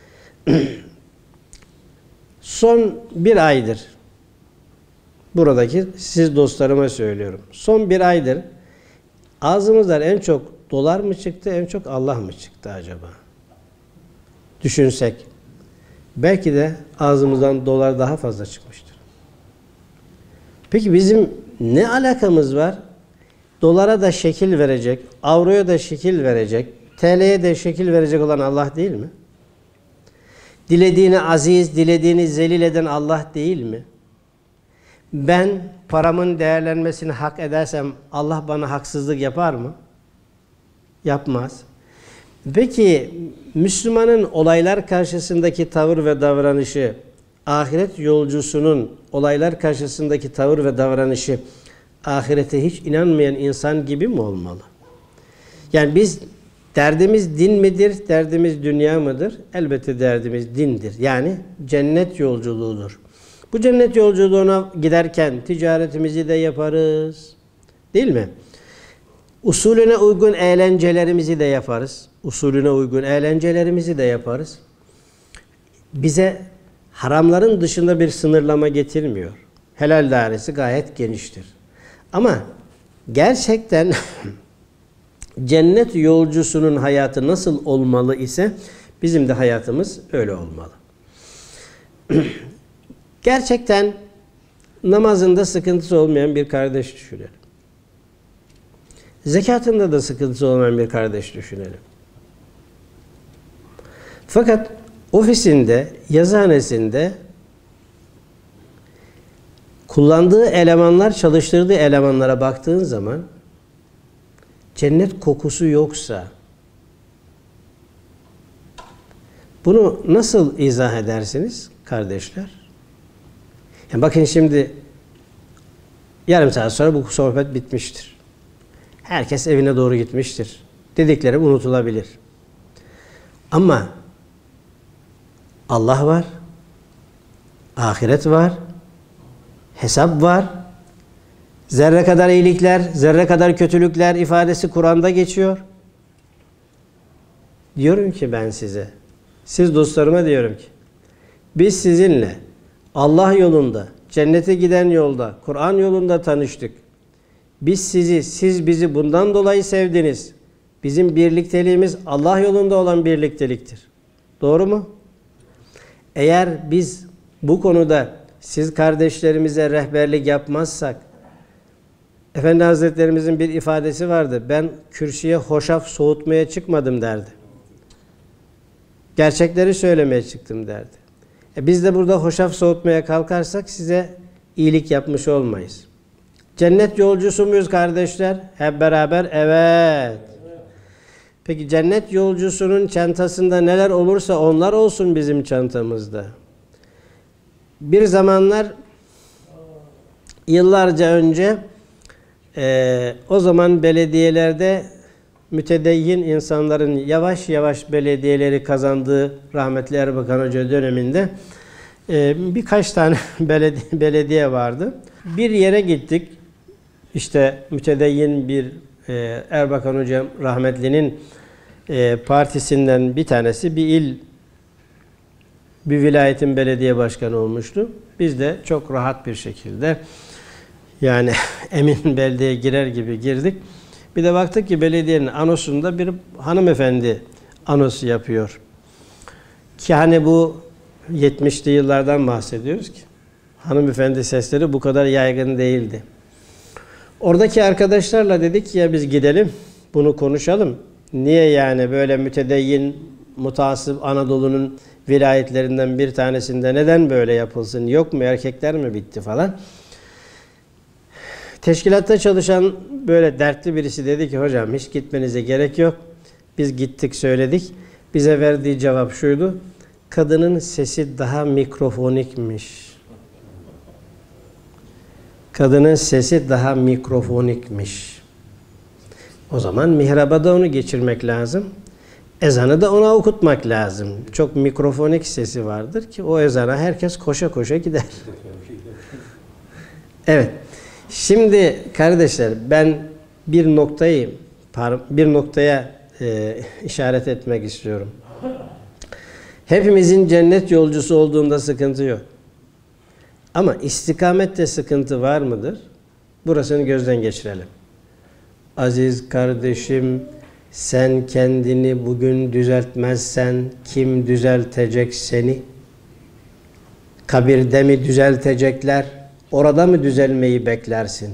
Son bir aydır, buradaki siz dostlarıma söylüyorum. Son bir aydır ağzımızdan en çok dolar mı çıktı, en çok Allah mı çıktı acaba? Düşünsek. Belki de ağzımızdan dolar daha fazla çıkmıştır. Peki bizim ne alakamız var? Dolara da şekil verecek, avroya da şekil verecek, T L'ye de şekil verecek olan Allah değil mi? Dilediğini aziz, dilediğini zelil eden Allah değil mi? Ben paramın değerlenmesini hak edersem Allah bana haksızlık yapar mı? Yapmaz. Peki Müslümanın olaylar karşısındaki tavır ve davranışı, ahiret yolcusunun olaylar karşısındaki tavır ve davranışı ahirete hiç inanmayan insan gibi mi olmalı? Yani biz derdimiz din midir, derdimiz dünya mıdır? Elbette derdimiz dindir. Yani cennet yolculuğudur. Bu cennet yolculuğuna giderken ticaretimizi de yaparız. Değil mi? Usulüne uygun eğlencelerimizi de yaparız. Usulüne uygun eğlencelerimizi de yaparız. Bize haramların dışında bir sınırlama getirmiyor. Helal dairesi gayet geniştir. Ama gerçekten cennet yolcusunun hayatı nasıl olmalı ise bizim de hayatımız öyle olmalı. Gerçekten namazında sıkıntısı olmayan bir kardeş düşünelim. Zekatında da sıkıntısı olmayan bir kardeş düşünelim. Fakat ofisinde, yazıhanesinde kullandığı elemanlar, çalıştırdığı elemanlara baktığın zaman cennet kokusu yoksa bunu nasıl izah edersiniz kardeşler? Yani bakın şimdi yarım saat sonra bu sohbet bitmiştir. Herkes evine doğru gitmiştir. Dediklerim unutulabilir. Ama Allah var, ahiret var, hesap var, zerre kadar iyilikler, zerre kadar kötülükler ifadesi Kur'an'da geçiyor. Diyorum ki ben size, siz dostlarıma diyorum ki, biz sizinle Allah yolunda, cennete giden yolda, Kur'an yolunda tanıştık. Biz sizi, siz bizi bundan dolayı sevdiniz. Bizim birlikteliğimiz Allah yolunda olan birlikteliktir. Doğru mu? Eğer biz bu konuda siz kardeşlerimize rehberlik yapmazsak, Efendi Hazretlerimizin bir ifadesi vardı. Ben kürsüye hoşaf soğutmaya çıkmadım derdi. Gerçekleri söylemeye çıktım derdi. E biz de burada hoşaf soğutmaya kalkarsak size iyilik yapmış olmayız. Cennet yolcusu muyuz kardeşler? Hep beraber evet. Peki cennet yolcusunun çantasında neler olursa onlar olsun bizim çantamızda. Bir zamanlar yıllarca önce e, o zaman belediyelerde mütedeyyin insanların yavaş yavaş belediyeleri kazandığı rahmetli Erbakan Hoca döneminde e, birkaç tane belediye, belediye vardı. Bir yere gittik. İşte mütedeyyin bir e, Erbakan Hocam rahmetlinin e, partisinden bir tanesi bir il, bir vilayetin belediye başkanı olmuştu. Biz de çok rahat bir şekilde yani emin beldeye girer gibi girdik. Bir de baktık ki belediyenin anosunda bir hanımefendi anosu yapıyor. Ki hani bu yetmişli yıllardan bahsediyoruz ki hanımefendi sesleri bu kadar yaygın değildi. Oradaki arkadaşlarla dedik ya biz gidelim bunu konuşalım. Niye yani böyle mütedeyyin, mutasip Anadolu'nun vilayetlerinden bir tanesinde neden böyle yapılsın? Yok mu erkekler mi bitti falan. Teşkilatta çalışan böyle dertli birisi dedi ki hocam hiç gitmenize gerek yok. Biz gittik söyledik. Bize verdiği cevap şuydu. Kadının sesi daha mikrofonikmiş. Kadının sesi daha mikrofonikmiş. O zaman mihraba da onu geçirmek lazım. Ezanı da ona okutmak lazım. Çok mikrofonik sesi vardır ki o ezana herkes koşa koşa gider. Evet. Şimdi kardeşler ben bir noktayı bir noktaya e, işaret etmek istiyorum. Hepimizin cennet yolcusu olduğunda sıkıntı yok. Ama istikamette sıkıntı var mıdır? Burasını gözden geçirelim. Aziz kardeşim, sen kendini bugün düzeltmezsen kim düzeltecek seni? Kabirde mi düzeltecekler? Orada mı düzelmeyi beklersin?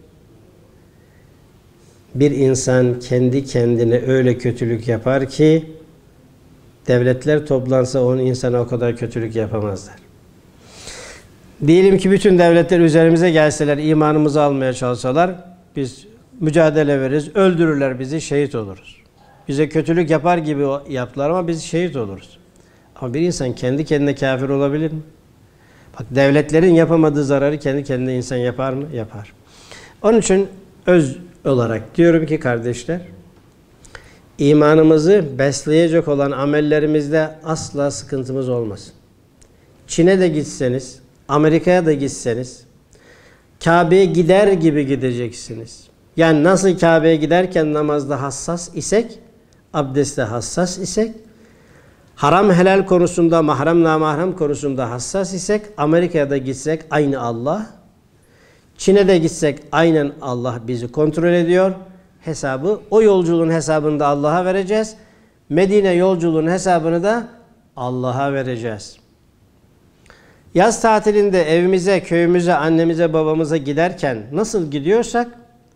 Bir insan kendi kendine öyle kötülük yapar ki devletler toplansa onun insana o kadar kötülük yapamazlar. Diyelim ki bütün devletler üzerimize gelseler, imanımızı almaya çalışsalar, biz mücadele veririz, öldürürler bizi, şehit oluruz. Bize kötülük yapar gibi yaptılar ama biz şehit oluruz. Ama bir insan kendi kendine kafir olabilir mi? Bak devletlerin yapamadığı zararı kendi kendine insan yapar mı? Yapar. Onun için öz olarak diyorum ki kardeşler, imanımızı besleyecek olan amellerimizde asla sıkıntımız olmasın. Çin'e de gitseniz, Amerika'ya da gitseniz, Kabe'ye gider gibi gideceksiniz. Yani nasıl Kabe'ye giderken namazda hassas isek, abdestte hassas isek, haram helal konusunda, mahrem namahrem konusunda hassas isek, Amerika'ya da gitsek aynı Allah, Çin'e de gitsek aynen Allah bizi kontrol ediyor. Hesabı, o yolculuğun hesabını da Allah'a vereceğiz. Medine yolculuğunun hesabını da Allah'a vereceğiz. Yaz tatilinde evimize, köyümüze, annemize, babamıza giderken nasıl gidiyorsak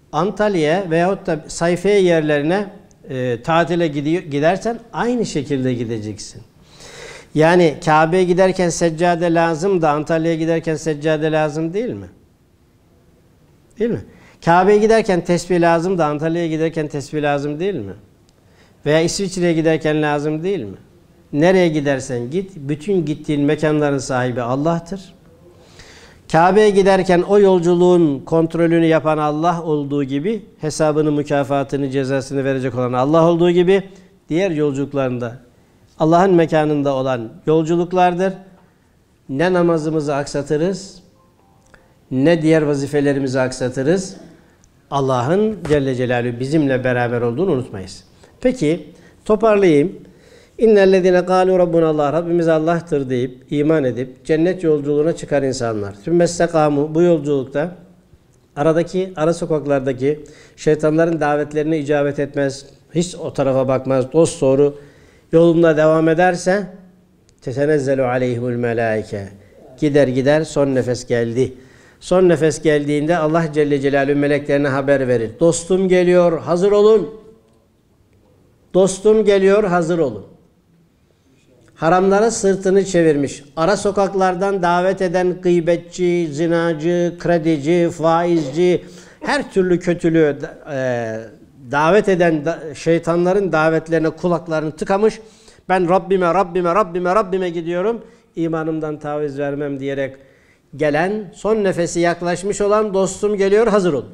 Antalya'ya veyahut da sayfiye yerlerine e, tatile gidiyor, gidersen aynı şekilde gideceksin. Yani Kabe'ye giderken seccade lazım da Antalya'ya giderken seccade lazım değil mi? Değil mi? Kabe'ye giderken tesbih lazım da Antalya'ya giderken tesbih lazım değil mi? Veya İsviçre'ye giderken lazım değil mi? Nereye gidersen git, bütün gittiğin mekanların sahibi Allah'tır. Kabe'ye giderken o yolculuğun kontrolünü yapan Allah olduğu gibi, hesabını, mükafatını, cezasını verecek olan Allah olduğu gibi, diğer yolculuklarında Allah'ın mekanında olan yolculuklardır. Ne namazımızı aksatırız, ne diğer vazifelerimizi aksatırız. Allah'ın Celle Celaluhu bizimle beraber olduğunu unutmayız. Peki toparlayayım. İnnellezine kâlû rabbunallah, Rabbimiz Allah'tır deyip, iman edip cennet yolculuğuna çıkar insanlar. Sümmestekâmû, bu yolculukta aradaki, ara sokaklardaki şeytanların davetlerine icabet etmez, hiç o tarafa bakmaz, dost doğru yolunda devam ederse tetenezzelu aleyhimul melâike, gider gider son nefes geldi. Son nefes geldiğinde Allah Celle Celaluhu meleklerine haber verir. Dostum geliyor, hazır olun. Dostum geliyor, hazır olun. Haramlara sırtını çevirmiş, ara sokaklardan davet eden gıybetçi, zinacı, kredici, faizci, her türlü kötülüğü e, davet eden da, şeytanların davetlerine kulaklarını tıkamış. Ben Rabbime, Rabbime, Rabbime, Rabbime gidiyorum. İmanımdan taviz vermem diyerek gelen, son nefesi yaklaşmış olan dostum geliyor, hazır olun.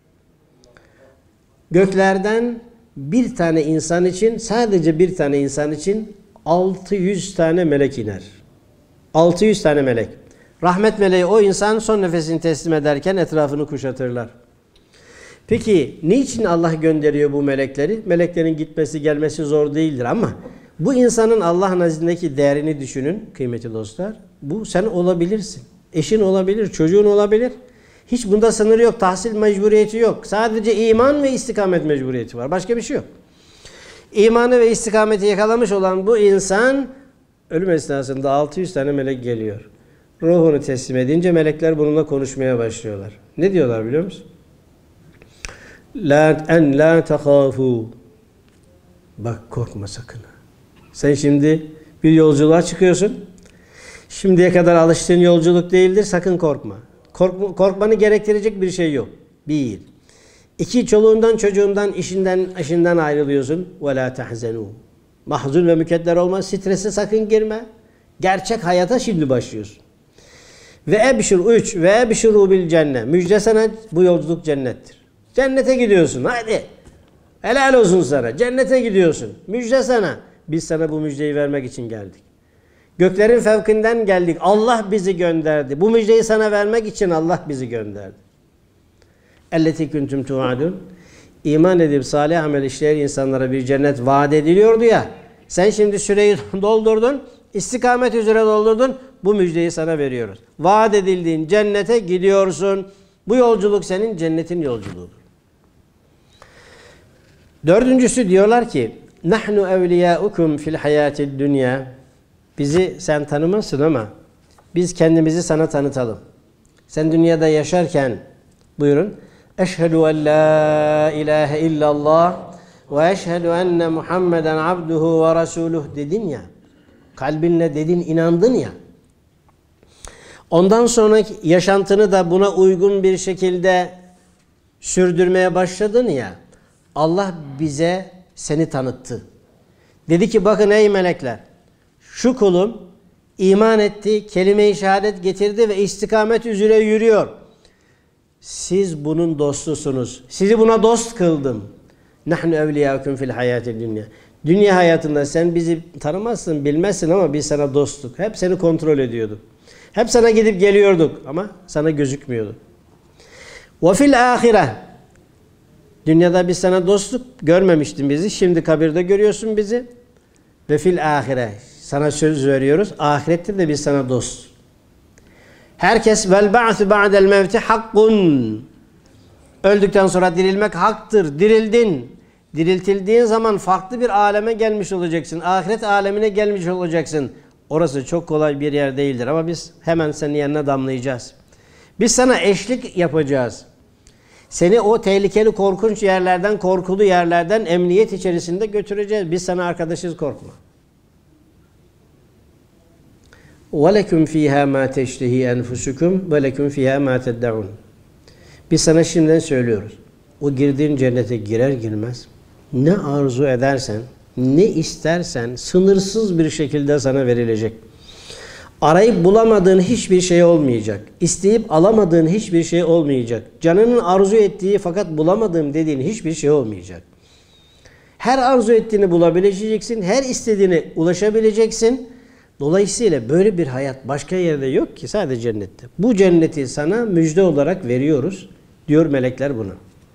Göklerden bir tane insan için, sadece bir tane insan için altı yüz tane melek iner. altı yüz tane melek. Rahmet meleği o insan son nefesini teslim ederken etrafını kuşatırlar. Peki niçin Allah gönderiyor bu melekleri? Meleklerin gitmesi gelmesi zor değildir ama bu insanın Allah nezdindeki değerini düşünün kıymetli dostlar. Bu sen olabilirsin. Eşin olabilir, çocuğun olabilir. Hiç bunda sınır yok, tahsil mecburiyeti yok. Sadece iman ve istikamet mecburiyeti var. Başka bir şey yok. İmanı ve istikameti yakalamış olan bu insan ölüm esnasında altı yüz tane melek geliyor. Ruhunu teslim edince melekler bununla konuşmaya başlıyorlar. Ne diyorlar biliyor musun? La en la tahafu. Bak korkma sakın. Sen şimdi bir yolculuğa çıkıyorsun. Şimdiye kadar alıştığın yolculuk değildir. Sakın korkma. Korkma, korkmanı gerektirecek bir şey yok. Bir. İki, çoluğundan, çocuğundan, işinden, eşinden ayrılıyorsun. وَلَا تَحْزَنُوا. Mahzun ve mükedder olma. Strese sakın girme. Gerçek hayata şimdi başlıyorsun. Ve ebşir üç ve ebşiru bil cennet. Müjde sana, bu yolculuk cennettir. Cennete gidiyorsun. Hadi. Helal olsun sana. Cennete gidiyorsun. Müjde sana. Biz sana bu müjdeyi vermek için geldik. Göklerin fevkinden geldik. Allah bizi gönderdi. Bu müjdeyi sana vermek için Allah bizi gönderdi. Elleti kuntum tuadun. İman edip salih amel işleyen insanlara bir cennet vaat ediliyordu ya. Sen şimdi süreyi doldurdun. İstikamet üzere doldurdun. Bu müjdeyi sana veriyoruz. Vaat edildiğin cennete gidiyorsun. Bu yolculuk senin cennetin yolculuğudur. Dördüncüsü diyorlar ki nahnu evliyaukum fil hayatid dünya. Bizi sen tanımazsın ama biz kendimizi sana tanıtalım. Sen dünyada yaşarken buyurun. Eşhedü en la ilahe illallah ve eşhedü enne Muhammeden abduhu ve resuluh dedin ya. Kalbinle dedin, inandın ya. Ondan sonraki yaşantını da buna uygun bir şekilde sürdürmeye başladın ya. Allah bize seni tanıttı. Dedi ki bakın ey melekler. Şu kulum iman etti, kelime-i şehadet getirdi ve istikamet üzere yürüyor. Siz bunun dostusunuz. Sizi buna dost kıldım. Nahnu evliyâküm fil hayâtil dünya. Dünya hayatında sen bizi tanımazsın, bilmezsin ama biz sana dostluk. Hep seni kontrol ediyorduk. Hep sana gidip geliyorduk ama sana gözükmüyordu. Ve fil âhire. Dünyada biz sana dostluk görmemiştin bizi. Şimdi kabirde görüyorsun bizi. Ve fil âhire. Sana söz veriyoruz. Ahirette de biz sana dost. Herkes vel ba'su ba'del mevti hakkun. Öldükten sonra dirilmek haktır. Dirildin. Diriltildiğin zaman farklı bir aleme gelmiş olacaksın. Ahiret alemine gelmiş olacaksın. Orası çok kolay bir yer değildir ama biz hemen senin yanına damlayacağız. Biz sana eşlik yapacağız. Seni o tehlikeli, korkunç yerlerden, korkulu yerlerden emniyet içerisinde götüreceğiz. Biz sana arkadaşız, korkma. وَلَكُمْ ف۪يهَا مَا تَشْتَهِي أَنْفُسُكُمْ وَلَكُمْ ف۪يهَا مَا تَدَّعُونَ. Biz sana şimdiden söylüyoruz. O girdiğin cennete girer girmez ne arzu edersen, ne istersen sınırsız bir şekilde sana verilecek. Arayıp bulamadığın hiçbir şey olmayacak. İsteyip alamadığın hiçbir şey olmayacak. Canının arzu ettiği fakat bulamadığım dediğin hiçbir şey olmayacak. Her arzu ettiğini bulabileceksin, her istediğine ulaşabileceksin. Dolayısıyla böyle bir hayat başka yerde yok ki, sadece cennette. Bu cenneti sana müjde olarak veriyoruz diyor melekler buna.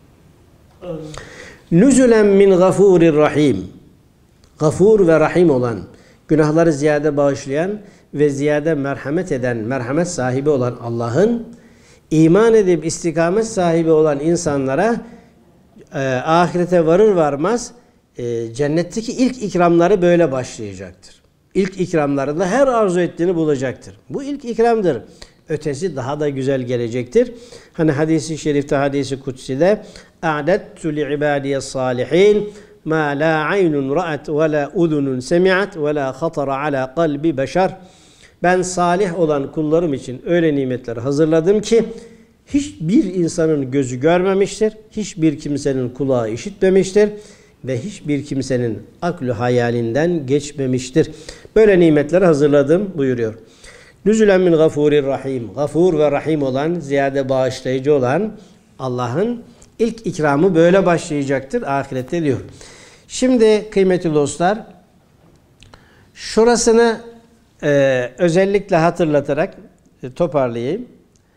Nüzülen min gafurir rahim. Gafur ve rahim olan, günahları ziyade bağışlayan ve ziyade merhamet eden, merhamet sahibi olan Allah'ın iman edip istikamet sahibi olan insanlara e, ahirete varır varmaz e, cennetteki ilk ikramları böyle başlayacaktır. İlk ikramlarında her arzu ettiğini bulacaktır. Bu ilk ikramdır. Ötesi daha da güzel gelecektir. Hani hadisi şerifte, hadisi kutsi'de اَعْدَدْتُ لِعِبَادِيَ الصَّالِحِينَ مَا لَا عَيْنٌ رَأَتْ وَلَا اُذُنٌ سَمِعَتْ وَلَا خَطَرَ عَلَى قَلْبِ بَشَرٍ. Ben salih olan kullarım için öyle nimetler hazırladım ki hiçbir insanın gözü görmemiştir, hiçbir kimsenin kulağı işitmemiştir ve hiçbir kimsenin aklı hayalinden geçmemiştir. Böyle nimetler hazırladım buyuruyor. Nüzülen min gafurir rahim. Gafur ve rahim olan, ziyade bağışlayıcı olan Allah'ın ilk ikramı böyle başlayacaktır ahirette diyor. Şimdi kıymetli dostlar, şurasını e, özellikle hatırlatarak e, toparlayayım.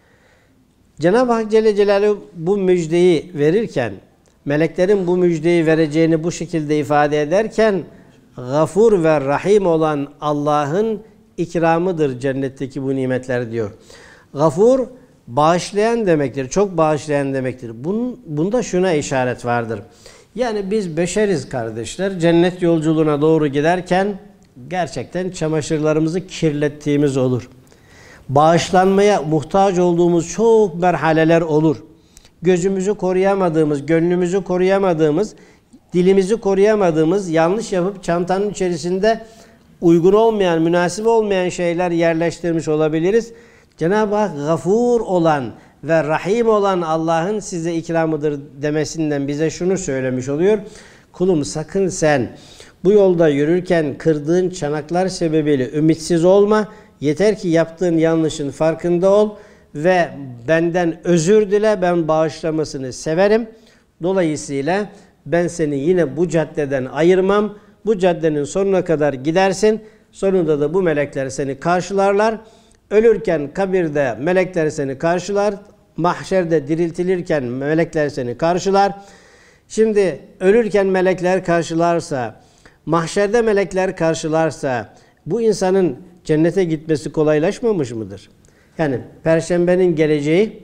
Cenab-ı Hak Celle Celaluhu bu müjdeyi verirken, meleklerin bu müjdeyi vereceğini bu şekilde ifade ederken, Gafur ve Rahim olan Allah'ın ikramıdır cennetteki bu nimetler diyor. Gafur, bağışlayan demektir, çok bağışlayan demektir. Bunun, bunda şuna işaret vardır. Yani biz beşeriz kardeşler, cennet yolculuğuna doğru giderken gerçekten çamaşırlarımızı kirlettiğimiz olur. Bağışlanmaya muhtaç olduğumuz çok merhaleler olur. Gözümüzü koruyamadığımız, gönlümüzü koruyamadığımız, dilimizi koruyamadığımız, yanlış yapıp çantanın içerisinde uygun olmayan, münasip olmayan şeyler yerleştirmiş olabiliriz. Cenab-ı Hak gafur olan ve rahim olan Allah'ın size ikramıdır demesinden bize şunu söylemiş oluyor. Kulum, sakın sen bu yolda yürürken kırdığın çanaklar sebebiyle ümitsiz olma. Yeter ki yaptığın yanlışın farkında ol ve benden özür dile, ben bağışlamasını severim. Dolayısıyla ben seni yine bu caddeden ayırmam. Bu caddenin sonuna kadar gidersin. Sonunda da bu melekler seni karşılarlar. Ölürken kabirde melekler seni karşılar. Mahşerde diriltilirken melekler seni karşılar. Şimdi ölürken melekler karşılarsa, mahşerde melekler karşılarsa bu insanın cennete gitmesi kolaylaşmamış mıdır? Yani perşembenin geleceği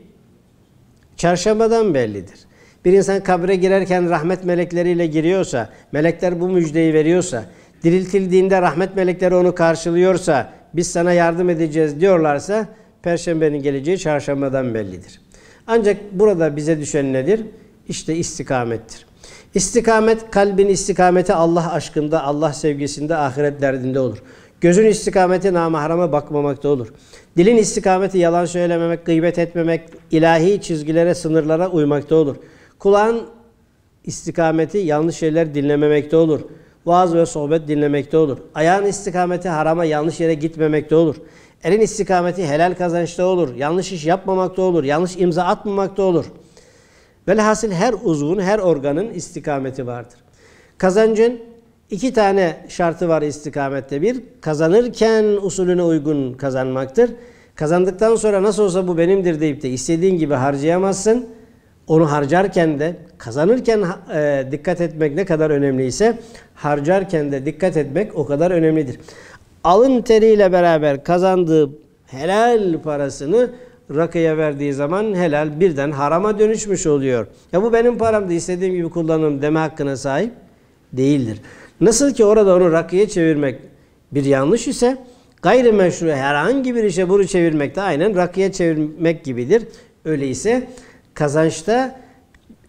çarşambadan bellidir. Bir insan kabre girerken rahmet melekleriyle giriyorsa, melekler bu müjdeyi veriyorsa, diriltildiğinde rahmet melekleri onu karşılıyorsa, biz sana yardım edeceğiz diyorlarsa, perşembenin geleceği çarşambadan bellidir. Ancak burada bize düşen nedir? İşte istikamettir. İstikamet, kalbin istikameti Allah aşkında, Allah sevgisinde, ahiret derdinde olur. Gözün istikameti namahrama bakmamakta olur. Dilin istikameti yalan söylememek, gıybet etmemek, ilahi çizgilere, sınırlara uymakta olur. Kulağın istikameti yanlış şeyler dinlememekte olur. Vaaz ve sohbet dinlemekte olur. Ayağın istikameti harama, yanlış yere gitmemekte olur. Elin istikameti helal kazançta olur. Yanlış iş yapmamakta olur. Yanlış imza atmamakta olur. Velhasıl her uzvun, her organın istikameti vardır. Kazancın iki tane şartı var istikamette. Bir, kazanırken usulüne uygun kazanmaktır. Kazandıktan sonra nasıl olsa bu benimdir deyip de istediğin gibi harcayamazsın. Onu harcarken de, kazanırken e, dikkat etmek ne kadar önemliyse, harcarken de dikkat etmek o kadar önemlidir. Alın teriyle beraber kazandığı helal parasını rakıya verdiği zaman helal birden harama dönüşmüş oluyor. Ya bu benim paramdı, istediğim gibi kullanırım deme hakkına sahip değildir. Nasıl ki orada onu rakıya çevirmek bir yanlış ise, gayrimeşru herhangi bir işe bunu çevirmek de aynen rakıya çevirmek gibidir. Öyleyse kazançta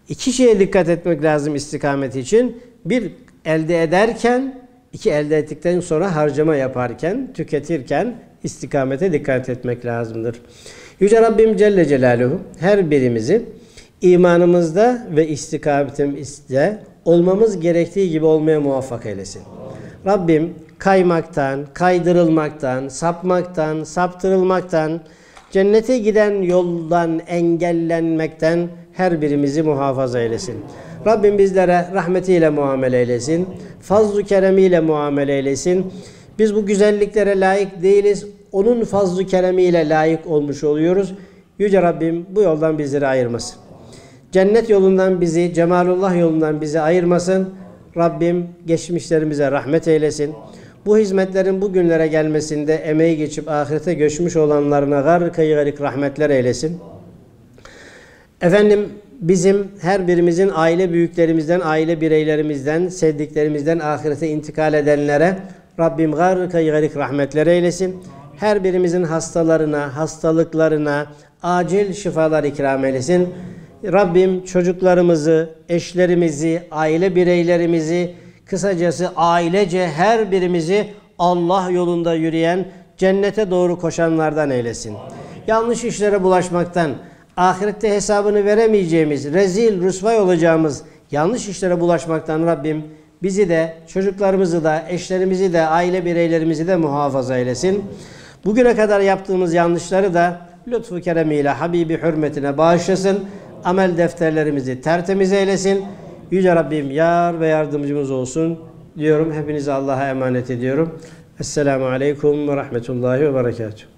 İki şeye dikkat etmek lazım istikamet için. Bir, elde ederken, iki, elde ettikten sonra harcama yaparken, tüketirken istikamete dikkat etmek lazımdır. Yüce Rabbim Celle Celaluhu her birimizi imanımızda ve istikametimizde olmamız gerektiği gibi olmaya muvaffak eylesin. Rabbim kaymaktan, kaydırılmaktan, sapmaktan, saptırılmaktan, cennete giden yoldan engellenmekten her birimizi muhafaza eylesin. Rabbim bizlere rahmetiyle muamele eylesin. Fazl-ı keremiyle muamele eylesin. Biz bu güzelliklere layık değiliz. Onun fazl-ı keremiyle layık olmuş oluyoruz. Yüce Rabbim bu yoldan bizleri ayırmasın. Cennet yolundan bizi, cemalullah yolundan bizi ayırmasın. Rabbim geçmişlerimize rahmet eylesin. Bu hizmetlerin bugünlere gelmesinde emeği geçip ahirete göçmüş olanlarına gark-ı garik rahmetler eylesin. Efendim bizim her birimizin aile büyüklerimizden, aile bireylerimizden, sevdiklerimizden ahirete intikal edenlere Rabbim gark-ı garik rahmetler eylesin. Her birimizin hastalarına, hastalıklarına acil şifalar ikram eylesin. Rabbim çocuklarımızı, eşlerimizi, aile bireylerimizi, kısacası ailece her birimizi Allah yolunda yürüyen, cennete doğru koşanlardan eylesin. Yanlış işlere bulaşmaktan, ahirette hesabını veremeyeceğimiz, rezil, rüsvay olacağımız yanlış işlere bulaşmaktan Rabbim bizi de, çocuklarımızı da, eşlerimizi de, aile bireylerimizi de muhafaza eylesin. Bugüne kadar yaptığımız yanlışları da lütfu keremiyle, Habibi hürmetine bağışlasın. Amel defterlerimizi tertemiz eylesin. Yüce Rabbim yar ve yardımcımız olsun diyorum. Hepinizi Allah'a emanet ediyorum. Esselamu Aleyküm ve Rahmetullahi ve Berekatuhu.